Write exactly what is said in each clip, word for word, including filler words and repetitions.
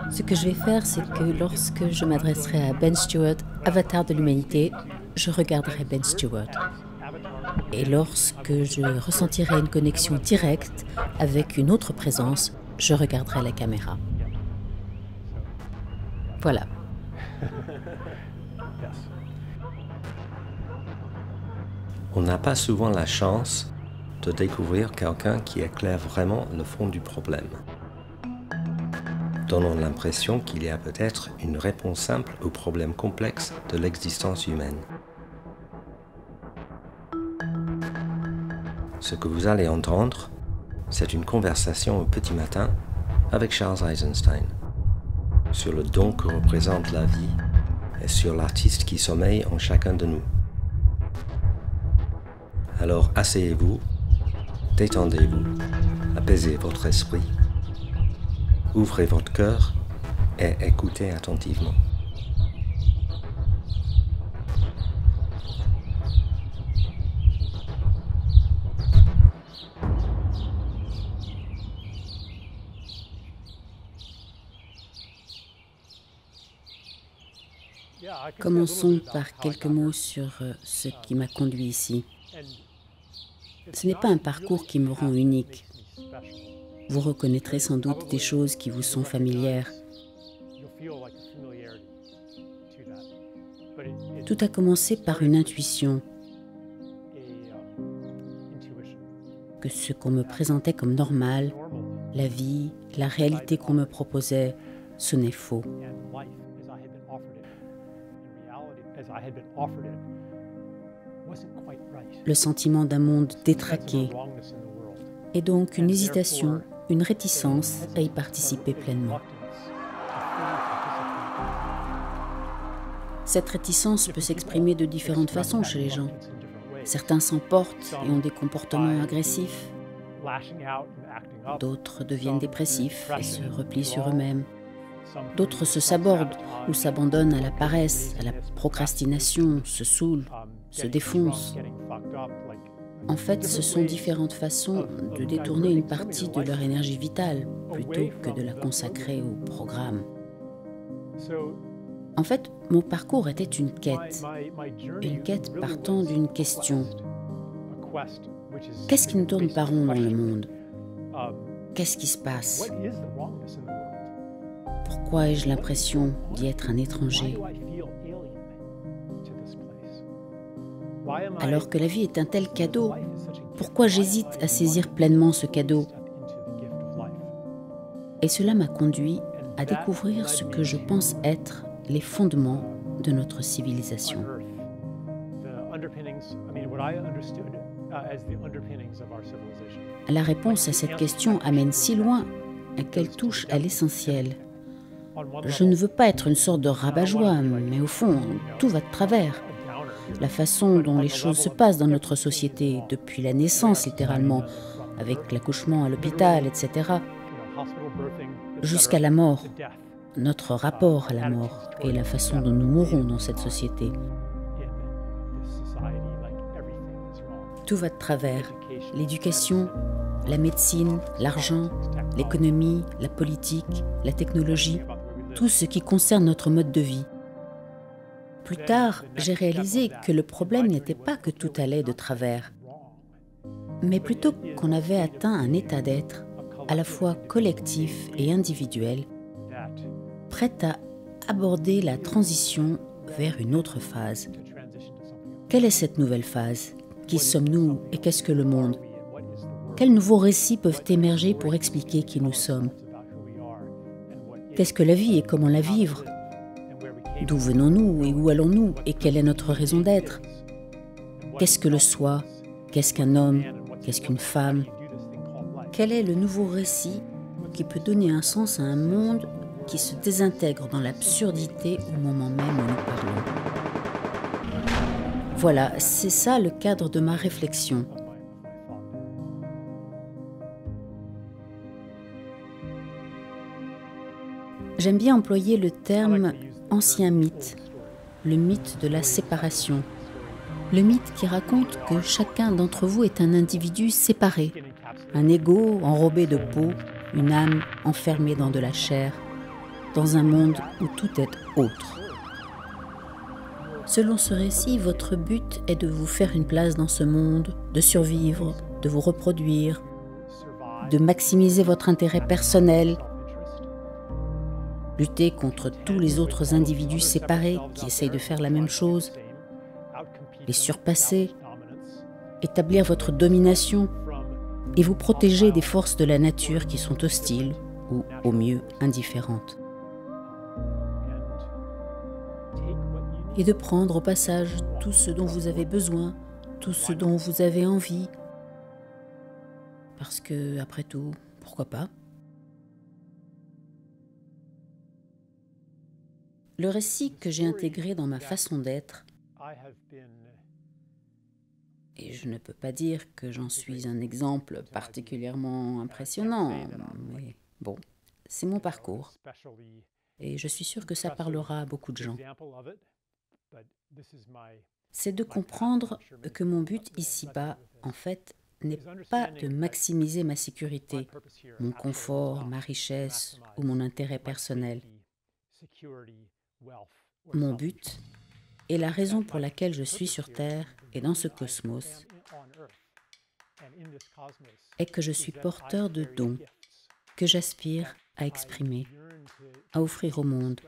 Ce que je vais faire, c'est que lorsque je m'adresserai à Ben Stewart, avatar de l'humanité, je regarderai Ben Stewart. Et lorsque je ressentirai une connexion directe avec une autre présence, je regarderai la caméra. Voilà. On n'a pas souvent la chance de découvrir quelqu'un qui éclaire vraiment le fond du problème, donnant l'impression qu'il y a peut-être une réponse simple aux problèmes complexes de l'existence humaine. Ce que vous allez entendre, c'est une conversation au petit matin avec Charles Eisenstein sur le don que représente la vie et sur l'artiste qui sommeille en chacun de nous. Alors asseyez-vous, détendez-vous, apaisez votre esprit, ouvrez votre cœur et écoutez attentivement. Commençons par quelques mots sur ce qui m'a conduit ici. Ce n'est pas un parcours qui me rend unique. Vous reconnaîtrez sans doute des choses qui vous sont familières. Tout a commencé par une intuition que ce qu'on me présentait comme normal, la vie, la réalité qu'on me proposait, sonnait faux. Le sentiment d'un monde détraqué, et donc une hésitation, une réticence à y participer pleinement. Cette réticence peut s'exprimer de différentes façons chez les gens. Certains s'emportent et ont des comportements agressifs. D'autres deviennent dépressifs et se replient sur eux-mêmes. D'autres se sabordent ou s'abandonnent à la paresse, à la procrastination, se saoulent, se défoncent. En fait, ce sont différentes façons de détourner une partie de leur énergie vitale plutôt que de la consacrer au programme. En fait, mon parcours était une quête, une quête partant d'une question. Qu'est-ce qui ne tourne pas rond dans le monde? Qu'est-ce qui se passe? Pourquoi ai-je l'impression d'y être un étranger? Alors que la vie est un tel cadeau, pourquoi j'hésite à saisir pleinement ce cadeau? Et cela m'a conduit à découvrir ce que je pense être les fondements de notre civilisation. La réponse à cette question amène si loin qu'elle touche à l'essentiel. Je ne veux pas être une sorte de rabat-joie, mais au fond, tout va de travers. La façon dont les choses se passent dans notre société, depuis la naissance littéralement, avec l'accouchement à l'hôpital, et cetera, jusqu'à la mort, notre rapport à la mort et la façon dont nous mourons dans cette société. Tout va de travers. L'éducation, la médecine, l'argent, l'économie, la politique, la technologie, tout ce qui concerne notre mode de vie. Plus tard, j'ai réalisé que le problème n'était pas que tout allait de travers, mais plutôt qu'on avait atteint un état d'être à la fois collectif et individuel, prêt à aborder la transition vers une autre phase. Quelle est cette nouvelle phase? Qui sommes-nous et qu'est-ce que le monde? Quels nouveaux récits peuvent émerger pour expliquer qui nous sommes? Qu'est-ce que la vie et comment la vivre? D'où venons-nous et où allons-nous et quelle est notre raison d'être? Qu'est-ce que le soi? Qu'est-ce qu'un homme? Qu'est-ce qu'une femme? Quel est le nouveau récit qui peut donner un sens à un monde qui se désintègre dans l'absurdité au moment même où nous parlons? Voilà, c'est ça le cadre de ma réflexion. J'aime bien employer le terme « ancien mythe », le mythe de la séparation. Le mythe qui raconte que chacun d'entre vous est un individu séparé, un ego enrobé de peau, une âme enfermée dans de la chair. dans un monde où tout est autre. Selon ce récit, votre but est de vous faire une place dans ce monde, de survivre, de vous reproduire, de maximiser votre intérêt personnel, lutter contre tous les autres individus séparés qui essayent de faire la même chose, les surpasser, établir votre domination et vous protéger des forces de la nature qui sont hostiles ou, au mieux, indifférentes. Et de prendre au passage tout ce dont vous avez besoin, tout ce dont vous avez envie, parce que, après tout, pourquoi pas? Le récit que j'ai intégré dans ma façon d'être, et je ne peux pas dire que j'en suis un exemple particulièrement impressionnant, mais bon, c'est mon parcours. Et je suis sûre que ça parlera à beaucoup de gens. C'est de comprendre que mon but ici-bas, en fait, n'est pas de maximiser ma sécurité, mon confort, ma richesse ou mon intérêt personnel. Mon but, et la raison pour laquelle je suis sur Terre et dans ce cosmos, est que je suis porteur de dons que j'aspire à exprimer, à offrir au monde,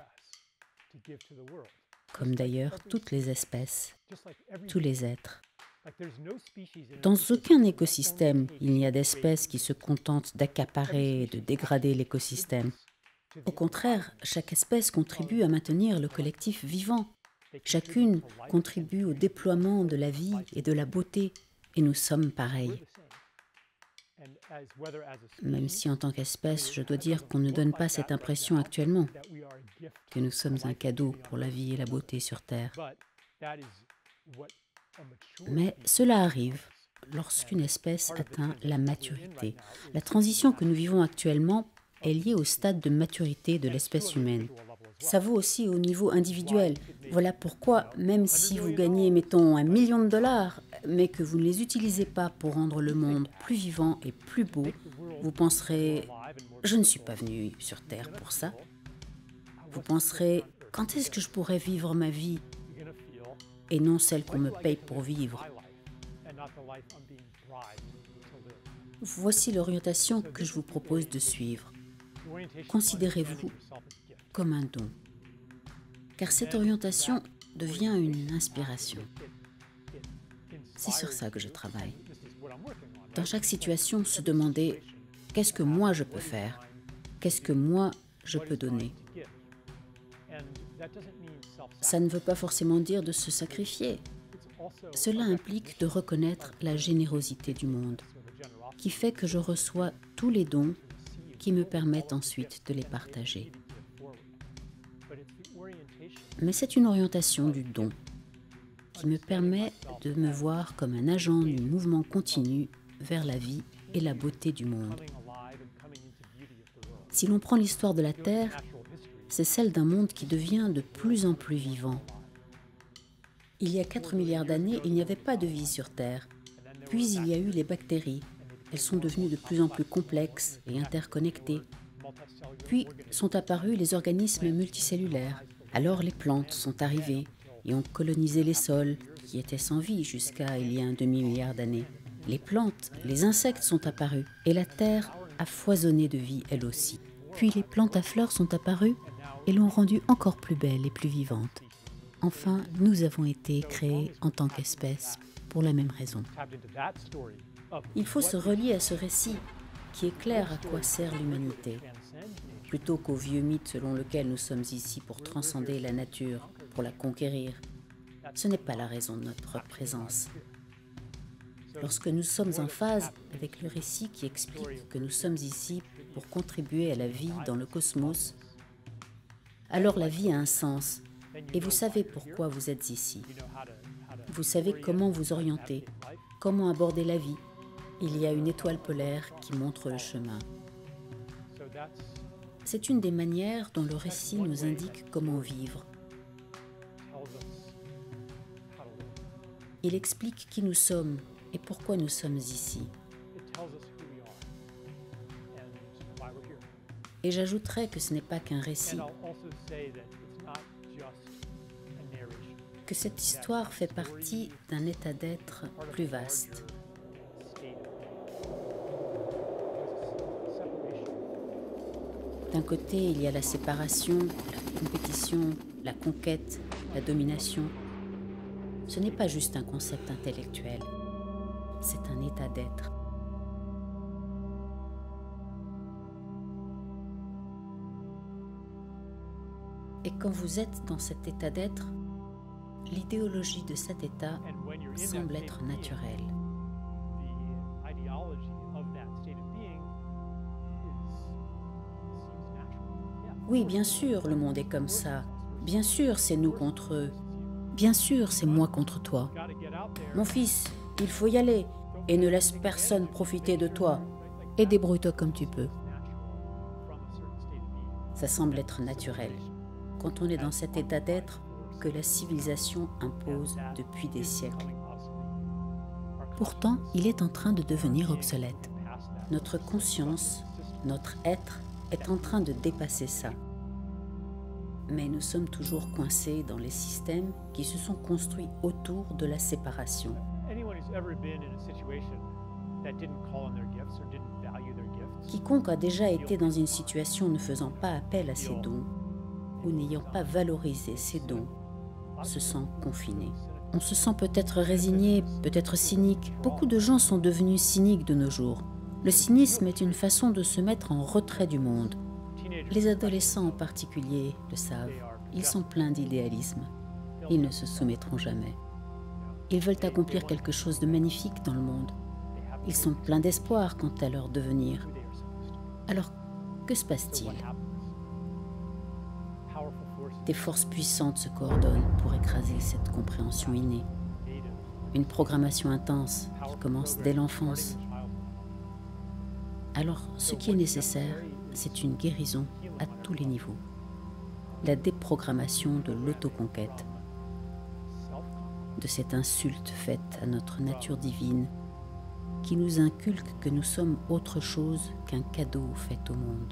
comme d'ailleurs toutes les espèces, tous les êtres. Dans aucun écosystème, il n'y a d'espèces qui se contentent d'accaparer et de dégrader l'écosystème. Au contraire, chaque espèce contribue à maintenir le collectif vivant. Chacune contribue au déploiement de la vie et de la beauté, et nous sommes pareils. Même si en tant qu'espèce, je dois dire qu'on ne donne pas cette impression actuellement, que nous sommes un cadeau pour la vie et la beauté sur Terre. Mais cela arrive lorsqu'une espèce atteint la maturité. La transition que nous vivons actuellement est liée au stade de maturité de l'espèce humaine. Ça vaut aussi au niveau individuel. Voilà pourquoi, même si vous gagnez, mettons, un million de dollars, mais que vous ne les utilisez pas pour rendre le monde plus vivant et plus beau, vous penserez « je ne suis pas venu sur Terre pour ça ». Vous penserez « quand est-ce que je pourrais vivre ma vie ?» et non celle qu'on me paye pour vivre. Voici l'orientation que je vous propose de suivre. Considérez-vous comme un don, car cette orientation devient une inspiration. C'est sur ça que je travaille. Dans chaque situation, se demander « qu'est-ce que moi je peux faire? Qu'est-ce que moi je peux donner ?» Ça ne veut pas forcément dire de se sacrifier. Cela implique de reconnaître la générosité du monde, qui fait que je reçois tous les dons qui me permettent ensuite de les partager. Mais c'est une orientation du don qui me permet de me voir comme un agent du mouvement continu vers la vie et la beauté du monde. Si l'on prend l'histoire de la Terre, c'est celle d'un monde qui devient de plus en plus vivant. Il y a quatre milliards d'années, il n'y avait pas de vie sur Terre. Puis il y a eu les bactéries. Elles sont devenues de plus en plus complexes et interconnectées. Puis sont apparus les organismes multicellulaires. Alors les plantes sont arrivées et ont colonisé les sols, qui étaient sans vie jusqu'à il y a un demi-milliard d'années. Les plantes, les insectes sont apparus et la Terre a foisonné de vie elle aussi. Puis les plantes à fleurs sont apparues et l'ont rendue encore plus belle et plus vivante. Enfin, nous avons été créés en tant qu'espèce pour la même raison. Il faut se relier à ce récit qui éclaire à quoi sert l'humanité, plutôt qu'au vieux mythe selon lequel nous sommes ici pour transcender la nature, pour la conquérir. Ce n'est pas la raison de notre présence. Lorsque nous sommes en phase avec le récit qui explique que nous sommes ici pour contribuer à la vie dans le cosmos, alors la vie a un sens, et vous savez pourquoi vous êtes ici. Vous savez comment vous orienter, comment aborder la vie. Il y a une étoile polaire qui montre le chemin. C'est une des manières dont le récit nous indique comment vivre. Il explique qui nous sommes et pourquoi nous sommes ici. Et j'ajouterais que ce n'est pas qu'un récit, que cette histoire fait partie d'un état d'être plus vaste. D'un côté, il y a la séparation, la compétition, la conquête, la domination. Ce n'est pas juste un concept intellectuel, c'est un état d'être. Et quand vous êtes dans cet état d'être, l'idéologie de cet état semble être naturelle. Oui, bien sûr, le monde est comme ça. Bien sûr, c'est nous contre eux. Bien sûr, c'est moi contre toi. Mon fils, il faut y aller et ne laisse personne profiter de toi. Et débrouille-toi comme tu peux. Ça semble être naturel. Quand on est dans cet état d'être que la civilisation impose depuis des siècles. Pourtant, il est en train de devenir obsolète. Notre conscience, notre être est en train de dépasser ça. Mais nous sommes toujours coincés dans les systèmes qui se sont construits autour de la séparation. Quiconque a déjà été dans une situation ne faisant pas appel à ses dons ou n'ayant pas valorisé ses dons se sent confiné. On se sent peut-être résigné, peut-être cynique. Beaucoup de gens sont devenus cyniques de nos jours. Le cynisme est une façon de se mettre en retrait du monde. Les adolescents en particulier le savent. Ils sont pleins d'idéalisme. Ils ne se soumettront jamais. Ils veulent accomplir quelque chose de magnifique dans le monde. Ils sont pleins d'espoir quant à leur devenir. Alors, que se passe-t-il? Des forces puissantes se coordonnent pour écraser cette compréhension innée. Une programmation intense qui commence dès l'enfance. Alors, ce qui est nécessaire, c'est une guérison à tous les niveaux. La déprogrammation de l'autoconquête, de cette insulte faite à notre nature divine qui nous inculque que nous sommes autre chose qu'un cadeau fait au monde.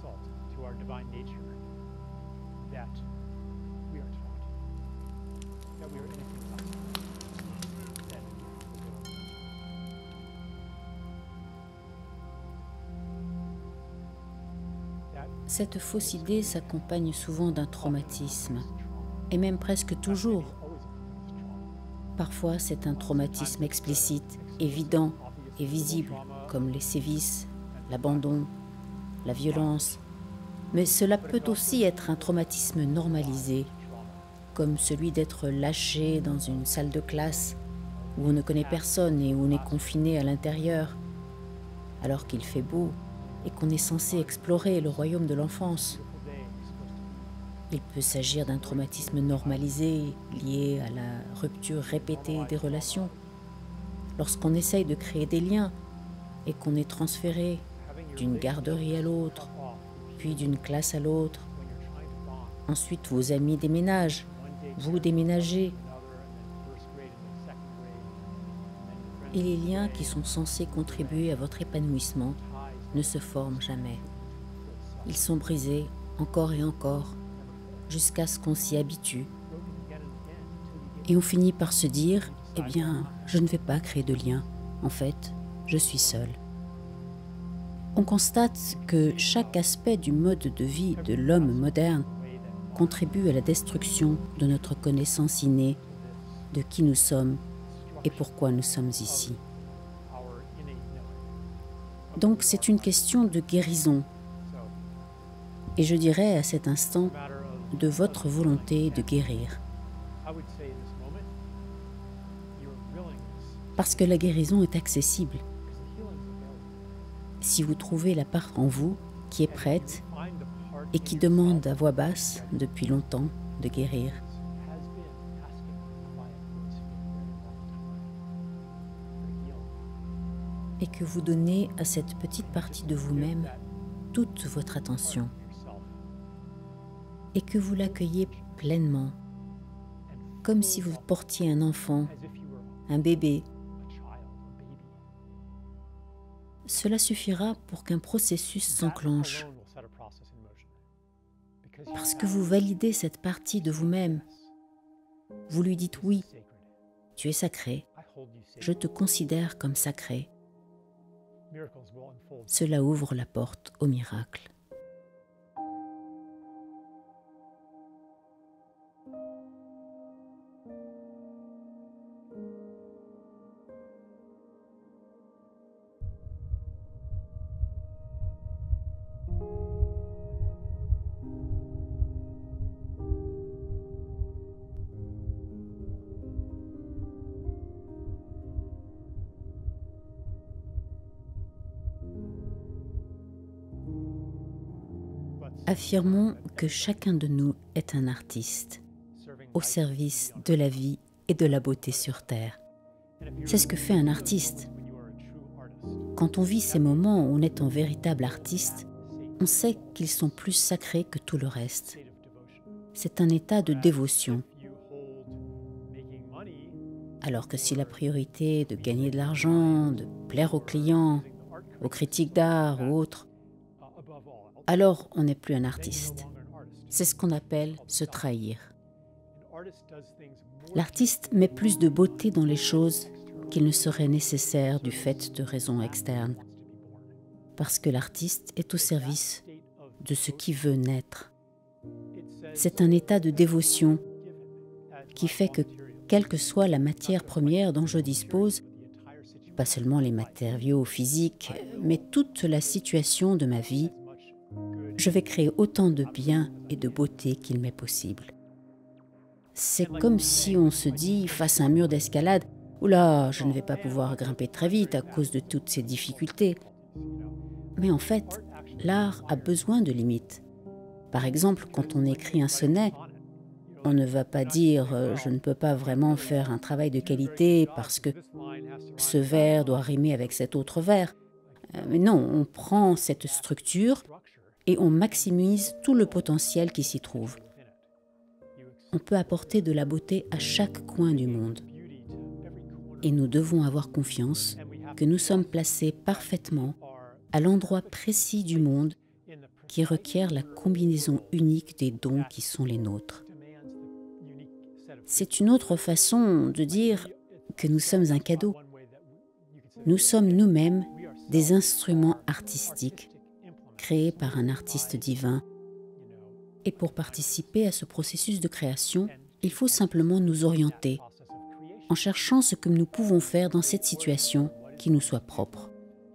Cette fausse idée s'accompagne souvent d'un traumatisme, et même presque toujours. Parfois, c'est un traumatisme explicite, évident et visible, comme les sévices, l'abandon, la violence. Mais cela peut aussi être un traumatisme normalisé, comme celui d'être lâché dans une salle de classe où on ne connaît personne et où on est confiné à l'intérieur, alors qu'il fait beau et qu'on est censé explorer le royaume de l'enfance. Il peut s'agir d'un traumatisme normalisé lié à la rupture répétée des relations. Lorsqu'on essaye de créer des liens et qu'on est transféré d'une garderie à l'autre, puis d'une classe à l'autre. Ensuite, vos amis déménagent, vous déménagez. Et les liens qui sont censés contribuer à votre épanouissement ne se forment jamais. Ils sont brisés encore et encore, jusqu'à ce qu'on s'y habitue. Et on finit par se dire, eh bien, je ne vais pas créer de lien. En fait, je suis seul. On constate que chaque aspect du mode de vie de l'homme moderne contribue à la destruction de notre connaissance innée de qui nous sommes et pourquoi nous sommes ici. Donc c'est une question de guérison. Et je dirais à cet instant de votre volonté de guérir. Parce que la guérison est accessible. Si vous trouvez la part en vous qui est prête et qui demande à voix basse depuis longtemps de guérir. Et que vous donnez à cette petite partie de vous-même toute votre attention. Et que vous l'accueillez pleinement, comme si vous portiez un enfant, un bébé. Cela suffira pour qu'un processus s'enclenche parce que vous validez cette partie de vous-même. Vous lui dites oui, tu es sacré, je te considère comme sacré. Cela ouvre la porte au miracle. Affirmons que chacun de nous est un artiste, au service de la vie et de la beauté sur Terre. C'est ce que fait un artiste. Quand on vit ces moments où on est un véritable artiste, on sait qu'ils sont plus sacrés que tout le reste. C'est un état de dévotion. Alors que si la priorité est de gagner de l'argent, de plaire aux clients, aux critiques d'art ou autres, alors on n'est plus un artiste. C'est ce qu'on appelle se trahir. L'artiste met plus de beauté dans les choses qu'il ne serait nécessaire du fait de raisons externes, parce que l'artiste est au service de ce qui veut naître. C'est un état de dévotion qui fait que, quelle que soit la matière première dont je dispose, pas seulement les matériaux physiques, mais toute la situation de ma vie, je vais créer autant de bien et de beauté qu'il m'est possible. C'est comme si on se dit, face à un mur d'escalade, « Oula, je ne vais pas pouvoir grimper très vite à cause de toutes ces difficultés. » Mais en fait, l'art a besoin de limites. Par exemple, quand on écrit un sonnet, on ne va pas dire euh, « je ne peux pas vraiment faire un travail de qualité parce que ce vers doit rimer avec cet autre vers. » Mais non, on prend cette structure et on maximise tout le potentiel qui s'y trouve. On peut apporter de la beauté à chaque coin du monde. Et nous devons avoir confiance que nous sommes placés parfaitement à l'endroit précis du monde qui requiert la combinaison unique des dons qui sont les nôtres. C'est une autre façon de dire que nous sommes un cadeau. Nous sommes nous-mêmes des instruments artistiques créés par un artiste divin. Et pour participer à ce processus de création, il faut simplement nous orienter en cherchant ce que nous pouvons faire dans cette situation qui nous soit propre.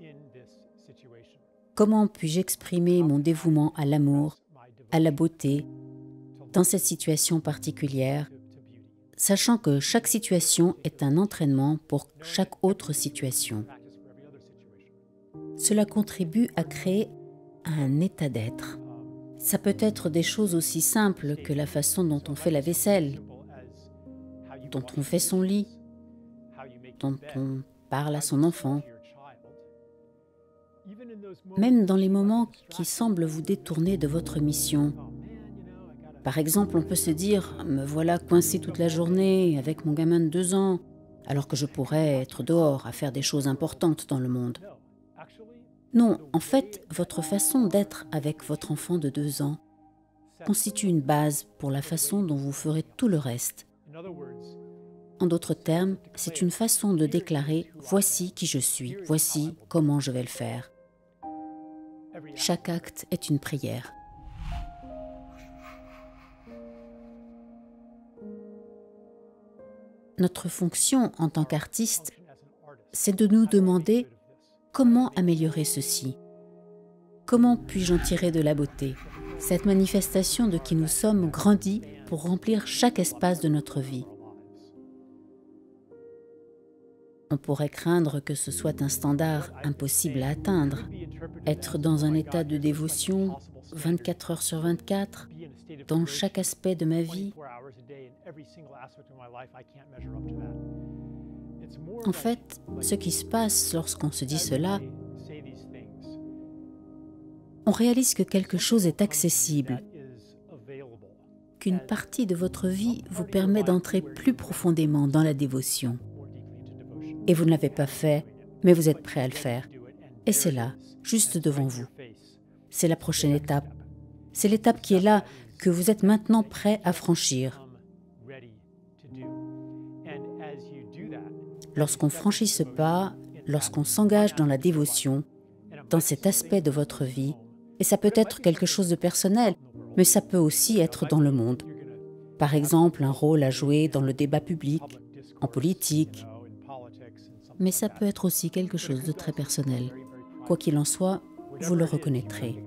Comment puis-je exprimer mon dévouement à l'amour, à la beauté, dans cette situation particulière, sachant que chaque situation est un entraînement pour chaque autre situation. Cela contribue à créer un état d'être. Ça peut être des choses aussi simples que la façon dont on fait la vaisselle, dont on fait son lit, dont on parle à son enfant. Même dans les moments qui semblent vous détourner de votre mission. Par exemple, on peut se dire « me voilà coincé toute la journée avec mon gamin de deux ans, alors que je pourrais être dehors à faire des choses importantes dans le monde. » Non, en fait, votre façon d'être avec votre enfant de deux ans constitue une base pour la façon dont vous ferez tout le reste. En d'autres termes, c'est une façon de déclarer « voici qui je suis, voici comment je vais le faire ». Chaque acte est une prière. Notre fonction en tant qu'artiste, c'est de nous demander comment améliorer ceci. Comment puis-je en tirer de la beauté? Cette manifestation de qui nous sommes grandit pour remplir chaque espace de notre vie. On pourrait craindre que ce soit un standard impossible à atteindre, être dans un état de dévotion vingt-quatre heures sur vingt-quatre, dans chaque aspect de ma vie. En fait, ce qui se passe lorsqu'on se dit cela, on réalise que quelque chose est accessible, qu'une partie de votre vie vous permet d'entrer plus profondément dans la dévotion. Et vous ne l'avez pas fait, mais vous êtes prêt à le faire. Et c'est là, juste devant vous. C'est la prochaine étape. C'est l'étape qui est là, que vous êtes maintenant prêt à franchir. Lorsqu'on franchit ce pas, lorsqu'on s'engage dans la dévotion, dans cet aspect de votre vie, et ça peut être quelque chose de personnel, mais ça peut aussi être dans le monde. Par exemple, un rôle à jouer dans le débat public, en politique, mais ça peut être aussi quelque chose de très personnel. Quoi qu'il en soit, vous le reconnaîtrez.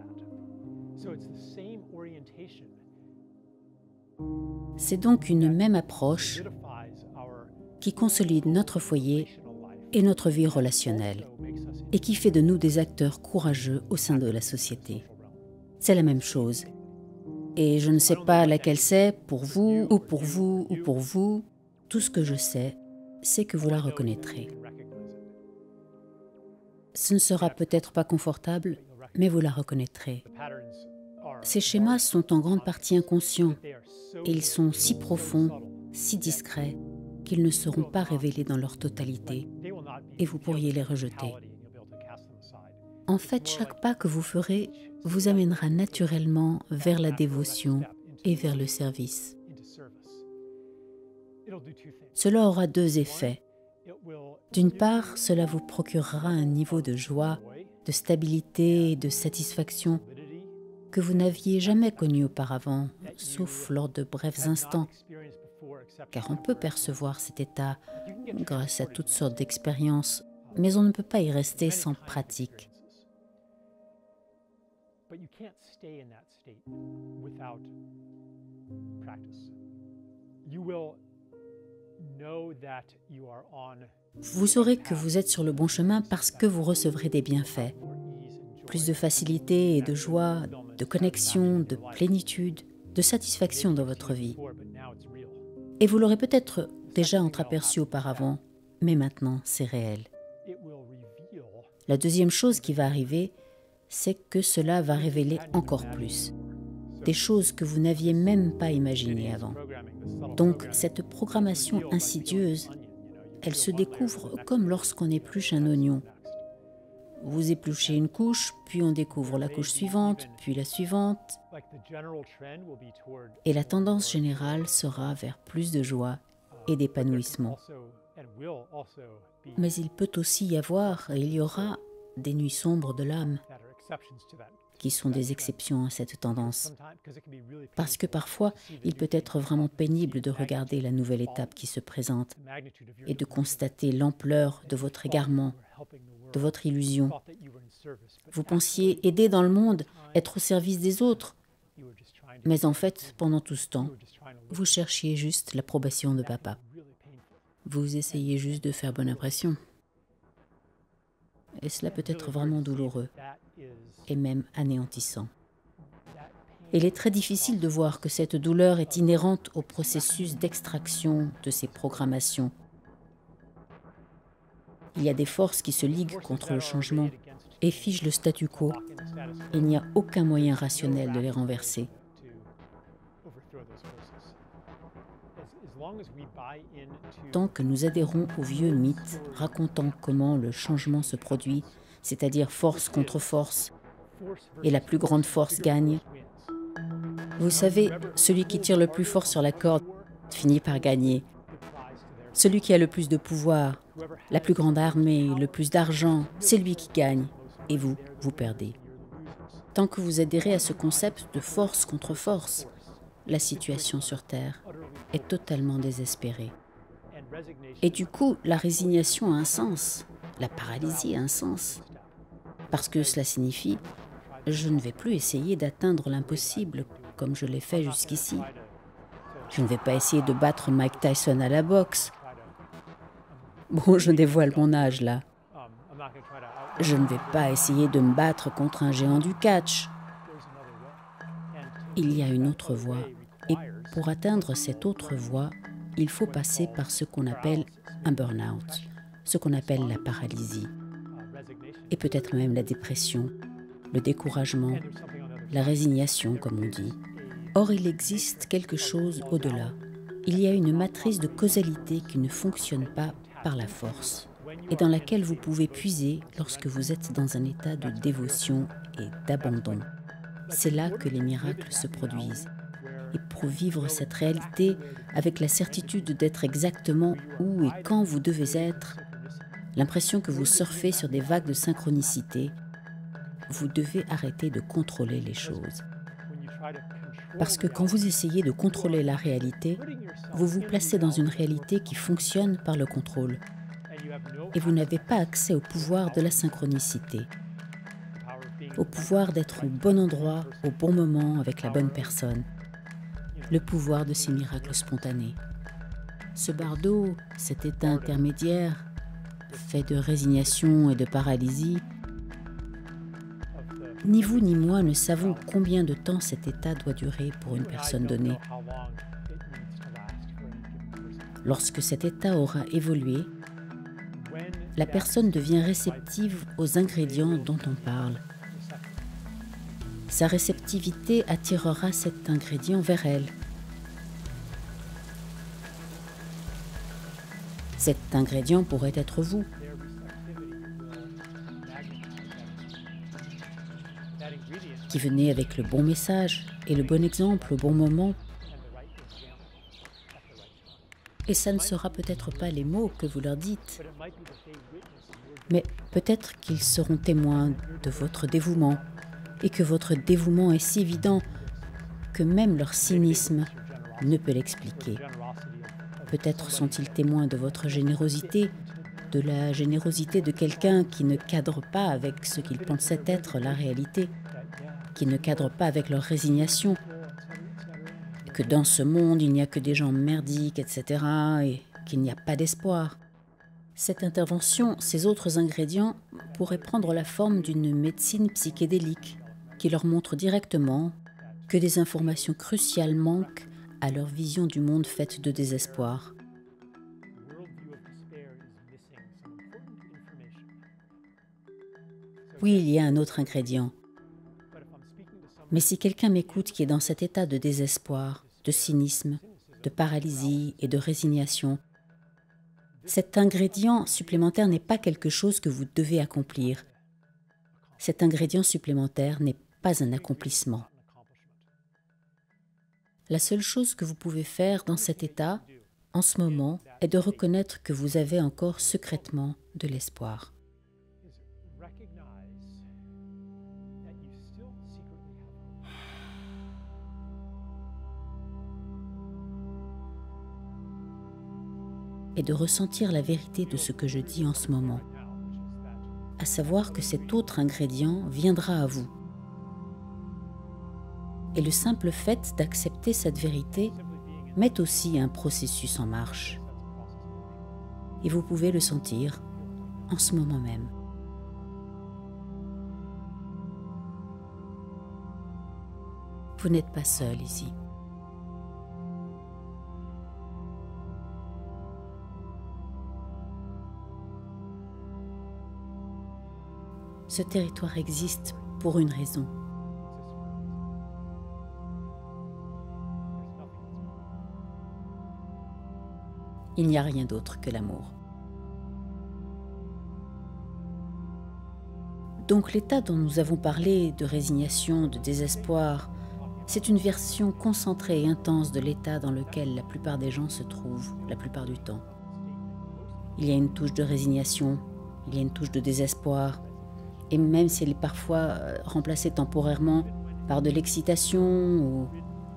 C'est donc une même approche qui consolide notre foyer et notre vie relationnelle et qui fait de nous des acteurs courageux au sein de la société. C'est la même chose. Et je ne sais pas laquelle c'est, pour vous, ou pour vous, ou pour vous. Tout ce que je sais, c'est que vous la reconnaîtrez. Ce ne sera peut-être pas confortable, mais vous la reconnaîtrez. Ces schémas sont en grande partie inconscients, et ils sont si profonds, si discrets, qu'ils ne seront pas révélés dans leur totalité, et vous pourriez les rejeter. En fait, chaque pas que vous ferez vous amènera naturellement vers la dévotion et vers le service. Cela aura deux effets. D'une part, cela vous procurera un niveau de joie, de stabilité et de satisfaction que vous n'aviez jamais connu auparavant, sauf lors de brefs instants, car on peut percevoir cet état grâce à toutes sortes d'expériences, mais on ne peut pas y rester sans pratique. Vous saurez que vous êtes sur le bon chemin parce que vous recevrez des bienfaits. Plus de facilité et de joie, de connexion, de plénitude, de satisfaction dans votre vie. Et vous l'aurez peut-être déjà entreaperçu auparavant, mais maintenant c'est réel. La deuxième chose qui va arriver, c'est que cela va révéler encore plus. Des choses que vous n'aviez même pas imaginées avant. Donc cette programmation insidieuse, elle se découvre comme lorsqu'on épluche un oignon. Vous épluchez une couche, puis on découvre la couche suivante, puis la suivante. Et la tendance générale sera vers plus de joie et d'épanouissement. Mais il peut aussi y avoir, et il y aura, des nuits sombres de l'âme, qui sont des exceptions à cette tendance. Parce que parfois, il peut être vraiment pénible de regarder la nouvelle étape qui se présente et de constater l'ampleur de votre égarement, de votre illusion. Vous pensiez aider dans le monde, être au service des autres, mais en fait, pendant tout ce temps, vous cherchiez juste l'approbation de papa. Vous essayez juste de faire bonne impression. Et cela peut être vraiment douloureux et même anéantissant. Il est très difficile de voir que cette douleur est inhérente au processus d'extraction de ces programmations. Il y a des forces qui se liguent contre le changement et figent le statu quo. Il n'y a aucun moyen rationnel de les renverser. Tant que nous adhérons au vieux mythe racontant comment le changement se produit, c'est-à-dire force contre force, et la plus grande force gagne. Vous savez, celui qui tire le plus fort sur la corde finit par gagner. Celui qui a le plus de pouvoir, la plus grande armée, le plus d'argent, c'est lui qui gagne. Et vous, vous perdez. Tant que vous adhérez à ce concept de force contre force, la situation sur Terre est totalement désespérée. Et du coup, la résignation a un sens, la paralysie a un sens. Parce que cela signifie, je ne vais plus essayer d'atteindre l'impossible comme je l'ai fait jusqu'ici. Je ne vais pas essayer de battre Mike Tyson à la boxe. Bon, je dévoile mon âge là. Je ne vais pas essayer de me battre contre un géant du catch. Il y a une autre voie. Et pour atteindre cette autre voie, il faut passer par ce qu'on appelle un burn-out, ce qu'on appelle la paralysie, et peut-être même la dépression, le découragement, la résignation, comme on dit. Or, il existe quelque chose au-delà. Il y a une matrice de causalité qui ne fonctionne pas par la force, et dans laquelle vous pouvez puiser lorsque vous êtes dans un état de dévotion et d'abandon. C'est là que les miracles se produisent. Et pour vivre cette réalité avec la certitude d'être exactement où et quand vous devez être, l'impression que vous surfez sur des vagues de synchronicité, vous devez arrêter de contrôler les choses. Parce que quand vous essayez de contrôler la réalité, vous vous placez dans une réalité qui fonctionne par le contrôle. Et vous n'avez pas accès au pouvoir de la synchronicité, au pouvoir d'être au bon endroit, au bon moment, avec la bonne personne, le pouvoir de ces miracles spontanés. Ce bardo, cet état intermédiaire, fait de résignation et de paralysie, ni vous ni moi ne savons combien de temps cet état doit durer pour une personne donnée. Lorsque cet état aura évolué, la personne devient réceptive aux ingrédients dont on parle. Sa réceptivité attirera cet ingrédient vers elle. Cet ingrédient pourrait être vous. Qui venez avec le bon message et le bon exemple au bon moment. Et ça ne sera peut-être pas les mots que vous leur dites, mais peut-être qu'ils seront témoins de votre dévouement et que votre dévouement est si évident que même leur cynisme ne peut l'expliquer. Peut-être sont-ils témoins de votre générosité, de la générosité de quelqu'un qui ne cadre pas avec ce qu'il pensait être la réalité, qui ne cadre pas avec leur résignation, que dans ce monde il n'y a que des gens merdiques, et cetera, et qu'il n'y a pas d'espoir. Cette intervention, ces autres ingrédients, pourraient prendre la forme d'une médecine psychédélique qui leur montre directement que des informations cruciales manquent à leur vision du monde faite de désespoir. Oui, il y a un autre ingrédient. Mais si quelqu'un m'écoute qui est dans cet état de désespoir, de cynisme, de paralysie et de résignation, cet ingrédient supplémentaire n'est pas quelque chose que vous devez accomplir. Cet ingrédient supplémentaire n'est pas un accomplissement. La seule chose que vous pouvez faire dans cet état, en ce moment, est de reconnaître que vous avez encore secrètement de l'espoir. Et de ressentir la vérité de ce que je dis en ce moment, à savoir que cet autre ingrédient viendra à vous. Et le simple fait d'accepter cette vérité met aussi un processus en marche. Et vous pouvez le sentir en ce moment même. Vous n'êtes pas seul ici. Ce territoire existe pour une raison. Il n'y a rien d'autre que l'amour. Donc l'état dont nous avons parlé, de résignation, de désespoir, c'est une version concentrée et intense de l'état dans lequel la plupart des gens se trouvent, la plupart du temps. Il y a une touche de résignation, il y a une touche de désespoir, et même si elle est parfois remplacée temporairement par de l'excitation ou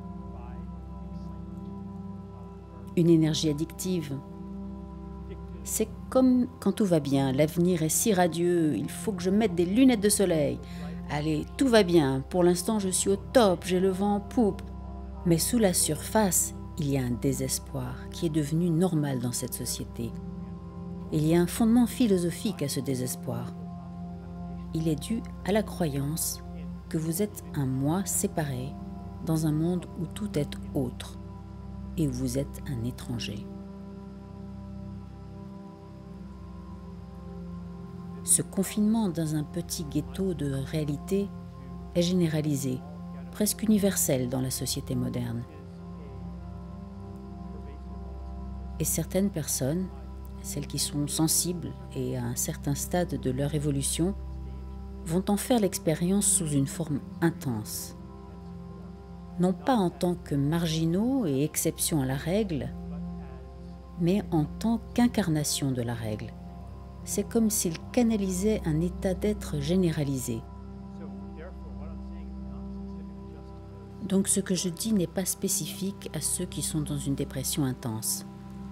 une énergie addictive. C'est comme quand tout va bien, l'avenir est si radieux, il faut que je mette des lunettes de soleil. Allez, tout va bien, pour l'instant je suis au top, j'ai le vent en poupe. Mais sous la surface, il y a un désespoir qui est devenu normal dans cette société. Il y a un fondement philosophique à ce désespoir. Il est dû à la croyance que vous êtes un moi séparé dans un monde où tout est autre et où vous êtes un étranger. Ce confinement dans un petit ghetto de réalité est généralisé, presque universel dans la société moderne. Et certaines personnes, celles qui sont sensibles et à un certain stade de leur évolution, vont en faire l'expérience sous une forme intense. non pas en tant que marginaux et exceptions à la règle, mais en tant qu'incarnation de la règle. C'est comme s'ils canalisaient un état d'être généralisé. Donc ce que je dis n'est pas spécifique à ceux qui sont dans une dépression intense.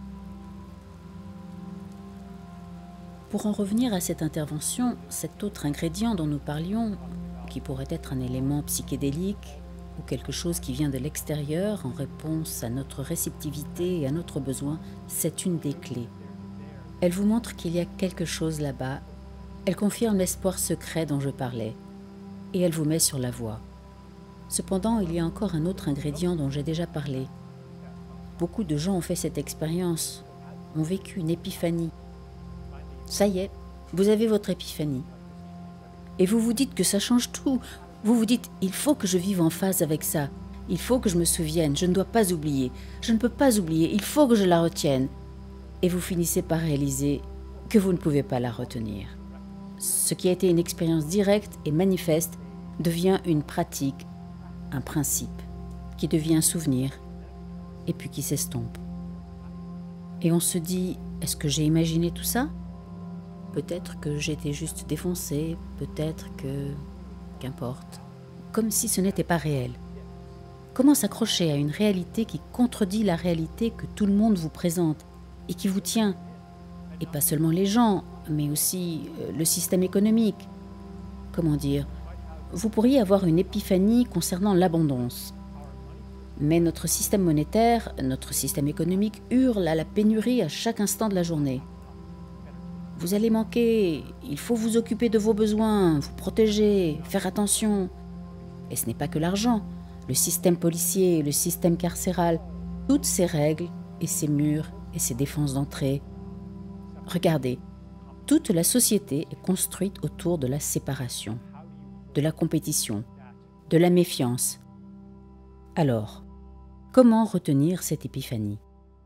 Pour en revenir à cette intervention, cet autre ingrédient dont nous parlions, qui pourrait être un élément psychédélique ou quelque chose qui vient de l'extérieur en réponse à notre réceptivité et à notre besoin, c'est une des clés. Elle vous montre qu'il y a quelque chose là-bas, elle confirme l'espoir secret dont je parlais, et elle vous met sur la voie. Cependant, il y a encore un autre ingrédient dont j'ai déjà parlé. Beaucoup de gens ont fait cette expérience, ont vécu une épiphanie. Ça y est, vous avez votre épiphanie. Et vous vous dites que ça change tout. Vous vous dites, il faut que je vive en phase avec ça. Il faut que je me souvienne, je ne dois pas oublier. Je ne peux pas oublier, il faut que je la retienne. Et vous finissez par réaliser que vous ne pouvez pas la retenir. Ce qui a été une expérience directe et manifeste devient une pratique, un principe, qui devient un souvenir, et puis qui s'estompe. Et on se dit, est-ce que j'ai imaginé tout ça ? Peut-être que j'étais juste défoncé, peut-être que... qu'importe. Comme si ce n'était pas réel. Comment s'accrocher à une réalité qui contredit la réalité que tout le monde vous présente et qui vous tient ? Et pas seulement les gens, mais aussi le système économique. Comment dire ? Vous pourriez avoir une épiphanie concernant l'abondance. Mais notre système monétaire, notre système économique hurle à la pénurie à chaque instant de la journée. Vous allez manquer, il faut vous occuper de vos besoins, vous protéger, faire attention. Et ce n'est pas que l'argent, le système policier, le système carcéral, toutes ces règles et ces murs et ces défenses d'entrée. Regardez, toute la société est construite autour de la séparation, de la compétition, de la méfiance. Alors, comment retenir cette épiphanie ?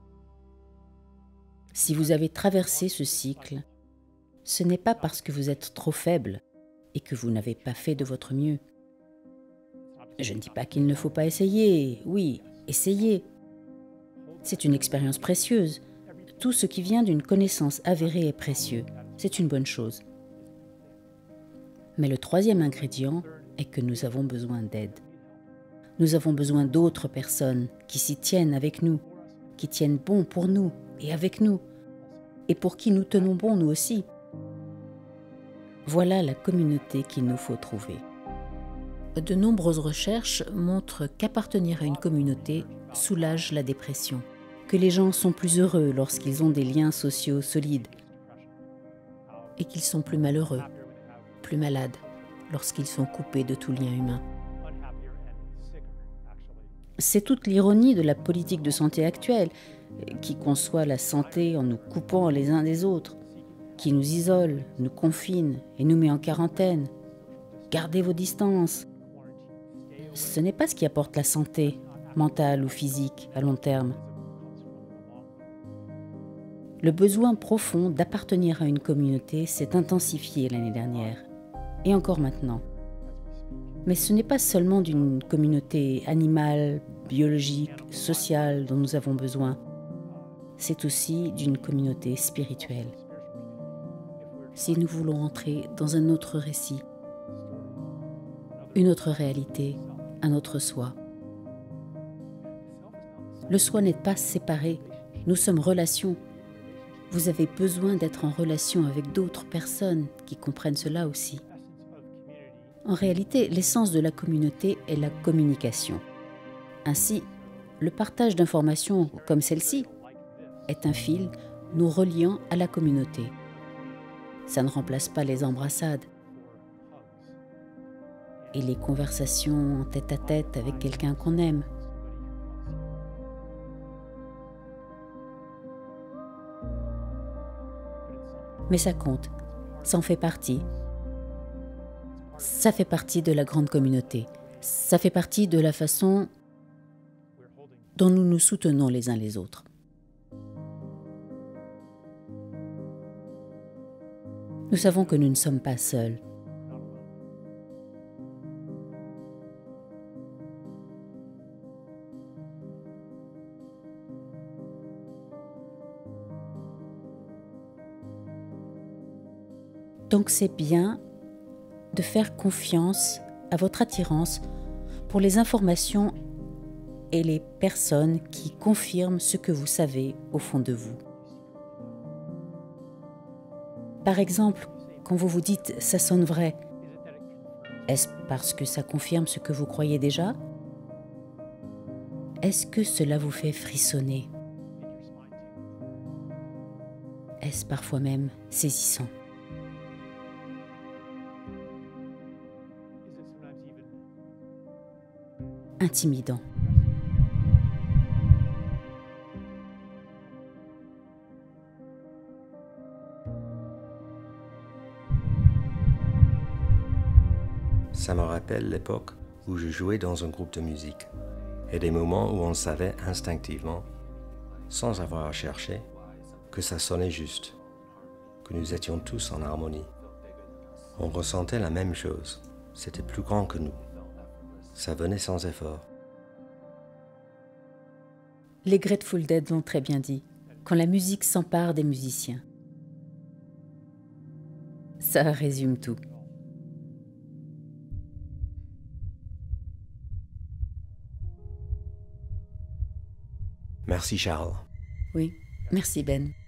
Si vous avez traversé ce cycle, ce n'est pas parce que vous êtes trop faible et que vous n'avez pas fait de votre mieux. Je ne dis pas qu'il ne faut pas essayer. Oui, essayez. C'est une expérience précieuse. Tout ce qui vient d'une connaissance avérée est précieux. C'est une bonne chose. Mais le troisième ingrédient est que nous avons besoin d'aide. Nous avons besoin d'autres personnes qui s'y tiennent avec nous, qui tiennent bon pour nous et avec nous, et pour qui nous tenons bon nous aussi. Voilà la communauté qu'il nous faut trouver. De nombreuses recherches montrent qu'appartenir à une communauté soulage la dépression, que les gens sont plus heureux lorsqu'ils ont des liens sociaux solides et qu'ils sont plus malheureux, plus malades lorsqu'ils sont coupés de tout lien humain. C'est toute l'ironie de la politique de santé actuelle, qui conçoit la santé en nous coupant les uns des autres, qui nous isole, nous confine et nous met en quarantaine. Gardez vos distances. Ce n'est pas ce qui apporte la santé, mentale ou physique, à long terme. Le besoin profond d'appartenir à une communauté s'est intensifié l'année dernière, et encore maintenant. Mais ce n'est pas seulement d'une communauté animale, biologique, sociale dont nous avons besoin. C'est aussi d'une communauté spirituelle. Si nous voulons entrer dans un autre récit, une autre réalité, un autre soi. Le soi n'est pas séparé, nous sommes relation. Vous avez besoin d'être en relation avec d'autres personnes qui comprennent cela aussi. En réalité, l'essence de la communauté est la communication. Ainsi, le partage d'informations comme celle-ci est un fil nous reliant à la communauté. Ça ne remplace pas les embrassades et les conversations en tête-à-tête avec quelqu'un qu'on aime. Mais ça compte, ça en fait partie. Ça fait partie de la grande communauté. Ça fait partie de la façon dont nous nous soutenons les uns les autres. Nous savons que nous ne sommes pas seuls. Donc c'est bien de faire confiance à votre attirance pour les informations et les personnes qui confirment ce que vous savez au fond de vous. Par exemple, quand vous vous dites « ça sonne vrai », est-ce parce que ça confirme ce que vous croyez déjà? Est-ce que cela vous fait frissonner? Est-ce parfois même saisissant? Intimidant. Ça me rappelle l'époque où je jouais dans un groupe de musique et des moments où on savait instinctivement, sans avoir à chercher, que ça sonnait juste, que nous étions tous en harmonie. On ressentait la même chose, c'était plus grand que nous. Ça venait sans effort. Les Grateful Dead l'ont très bien dit, quand la musique s'empare des musiciens. Ça résume tout. Merci Charles. Oui, merci Ben.